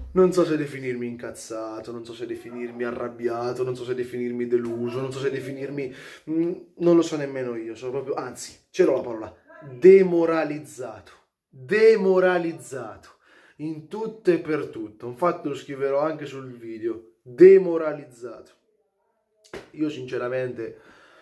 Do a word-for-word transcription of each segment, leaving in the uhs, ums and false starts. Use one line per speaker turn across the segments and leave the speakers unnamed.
Non so se definirmi incazzato, non so se definirmi arrabbiato, non so se definirmi deluso, non so se definirmi... mm, non lo so nemmeno io, sono proprio... Anzi, ce l'ho la parola. Demoralizzato. Demoralizzato. In tutto e per tutto. Infatti lo scriverò anche sul video. Demoralizzato. Io sinceramente...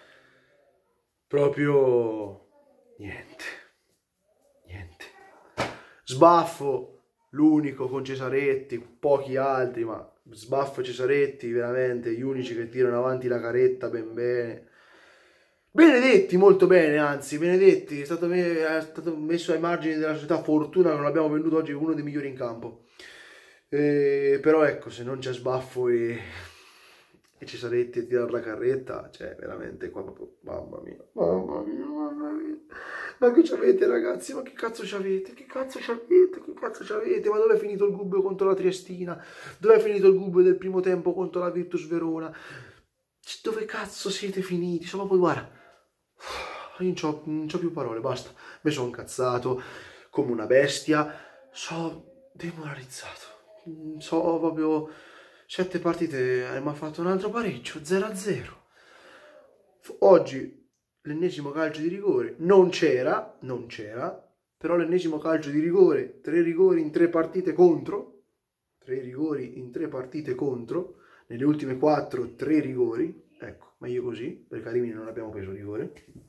Proprio... Niente. Niente. Sbaffo... L'unico con Cesaretti, pochi altri, ma Sbaffo e Cesaretti, veramente gli unici che tirano avanti la caretta ben bene. Benedetti molto bene, anzi, Benedetti è stato, è stato messo ai margini della società, fortuna che non l'abbiamo venduto oggi, uno dei migliori in campo. E, però ecco, se non c'è Sbaffo e, e Cesaretti a tirare la carretta, cioè veramente qua proprio, mamma mia, mamma mia, mamma mia. Ma che c'avete ragazzi? Ma che cazzo c'avete? Che cazzo c'avete? Che cazzo c'avete? Ma dove è finito il Gubbio contro la Triestina? Dove è finito il Gubbio del primo tempo contro la Virtus Verona? Dove cazzo siete finiti? Insomma, poi guarda, io non c'ho più parole, basta. Mi sono incazzato come una bestia, sono demoralizzato. So proprio sette partite e mi ha fatto un altro pareggio, zero a zero. Oggi l'ennesimo calcio di rigore, non c'era, non c'era, però l'ennesimo calcio di rigore, tre rigori in tre partite contro, tre rigori in tre partite contro, nelle ultime quattro, tre rigori, ecco, meglio così, perché a Rimini non abbiamo preso rigore.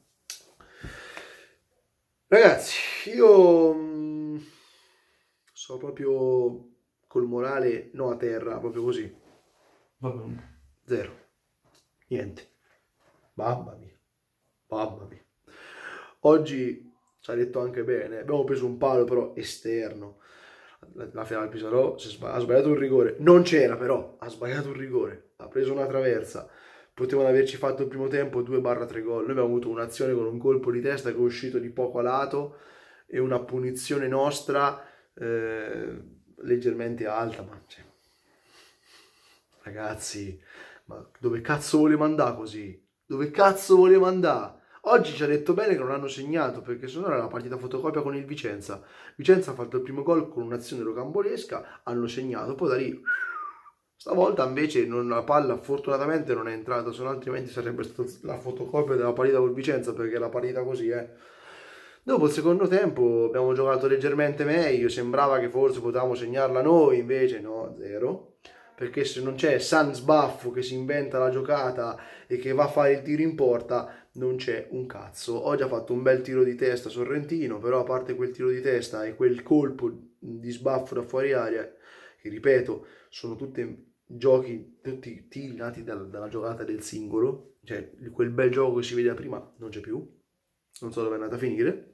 Ragazzi, io mh, sono proprio col morale no a terra, proprio così, proprio zero, niente, mamma mia. Mamma mia. Oggi ci ha detto anche bene, abbiamo preso un palo però esterno. La, la finale Pisarò ha sbagliato un rigore, non c'era però, ha sbagliato un rigore, ha preso una traversa. Potevano averci fatto il primo tempo due tre gol. Noi abbiamo avuto un'azione con un colpo di testa che è uscito di poco a lato e una punizione nostra eh, leggermente alta, ma cioè, ragazzi, ma dove cazzo voleva andare così? Dove cazzo voleva andare? Oggi ci ha detto bene che non hanno segnato, perché sennò era la partita fotocopia con il Vicenza. Vicenza ha fatto il primo gol con un'azione rocambolesca, hanno segnato, poi da lì... Stavolta invece non, la palla fortunatamente non è entrata, se no altrimenti sarebbe stata la fotocopia della partita col Vicenza, perché la partita così è. Dopo il secondo tempo abbiamo giocato leggermente meglio, sembrava che forse potevamo segnarla noi, invece no, zero. Perché se non c'è San Sbaffo che si inventa la giocata e che va a fare il tiro in porta, non c'è un cazzo. Oggi ha fatto un bel tiro di testa Sorrentino, però a parte quel tiro di testa e quel colpo di sbaffo da fuori aria, che ripeto, sono tutti giochi, tutti tiri nati dalla, dalla giocata del singolo, cioè quel bel gioco che si vedeva prima non c'è più, non so dove è andata a finire.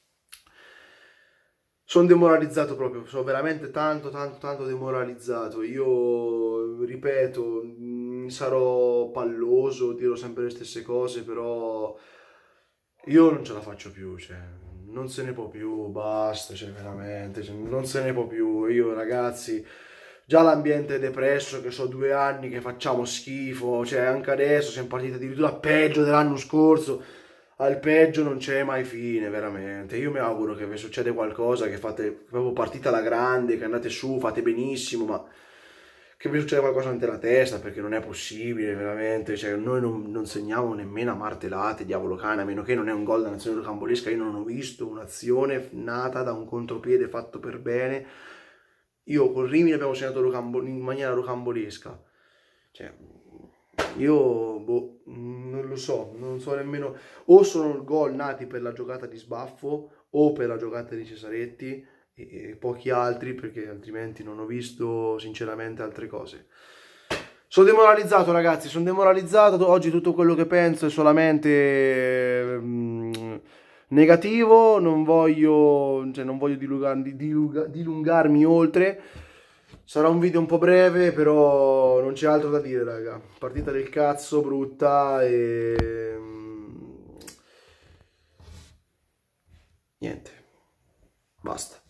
Sono demoralizzato proprio, sono veramente tanto, tanto, tanto demoralizzato. Io, ripeto, sarò palloso, dirò sempre le stesse cose, però io non ce la faccio più, cioè, non se ne può più, basta, cioè, veramente, cioè, non se ne può più. Io, ragazzi, già l'ambiente è depresso, che so due anni che facciamo schifo, cioè, anche adesso siamo partiti addirittura peggio dell'anno scorso. Al peggio non c'è mai fine, veramente. Io mi auguro che vi succeda qualcosa, che fate proprio partita alla grande, che andate su, fate benissimo, ma che vi succeda qualcosa ante la testa, perché non è possibile, veramente. Cioè, noi non, non segniamo nemmeno a martellate, diavolo cane, a meno che non è un gol da nazione rocambolesca. Io non ho visto un'azione nata da un contropiede fatto per bene. Io con Rimini abbiamo segnato in maniera rocambolesca. Cioè... Io boh, non lo so, non so nemmeno, o sono gol nati per la giocata di Sbaffo o per la giocata di Cesaretti e, e pochi altri, perché altrimenti non ho visto sinceramente altre cose. Sono demoralizzato ragazzi, sono demoralizzato, oggi tutto quello che penso è solamente mh, negativo, non voglio, cioè, non voglio dilungar, dilungar, dilungarmi oltre. Sarà un video un po' breve, però non c'è altro da dire, raga. Partita del cazzo, brutta e... niente. Basta.